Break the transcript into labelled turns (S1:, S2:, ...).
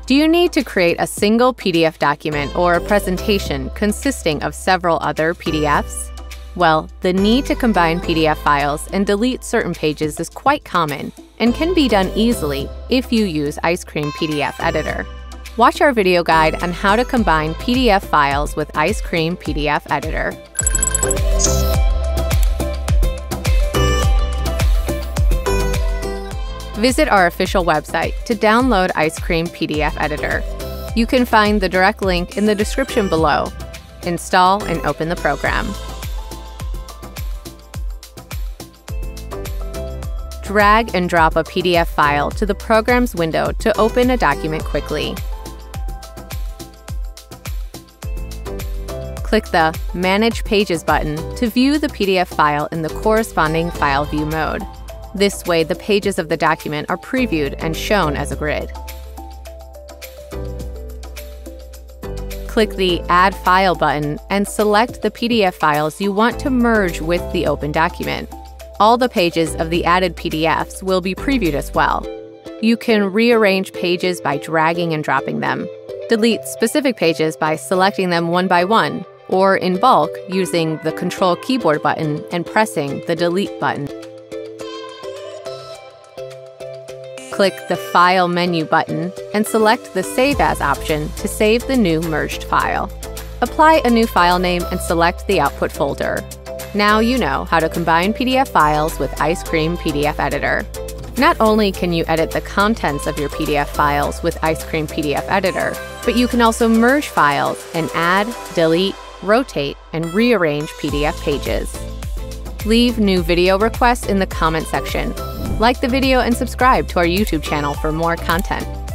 S1: Do you need to create a single PDF document or a presentation consisting of several other PDFs? Well, the need to combine PDF files and delete certain pages is quite common and can be done easily if you use Icecream PDF Editor. Watch our video guide on how to combine PDF files with Icecream PDF Editor. Visit our official website to download Icecream PDF Editor. You can find the direct link in the description below. Install and open the program. Drag and drop a PDF file to the program's window to open a document quickly. Click the Manage Pages button to view the PDF file in the corresponding file view mode. This way, the pages of the document are previewed and shown as a grid. Click the Add File button and select the PDF files you want to merge with the open document. All the pages of the added PDFs will be previewed as well. You can rearrange pages by dragging and dropping them, delete specific pages by selecting them one by one, or in bulk using the Ctrl keyboard button and pressing the Delete button. Click the File menu button and select the Save As option to save the new merged file. Apply a new file name and select the output folder. Now you know how to combine PDF files with Icecream PDF Editor. Not only can you edit the contents of your PDF files with Icecream PDF Editor, but you can also merge files and add, delete, rotate, and rearrange PDF pages. Leave new video requests in the comment section. Like the video and subscribe to our YouTube channel for more content.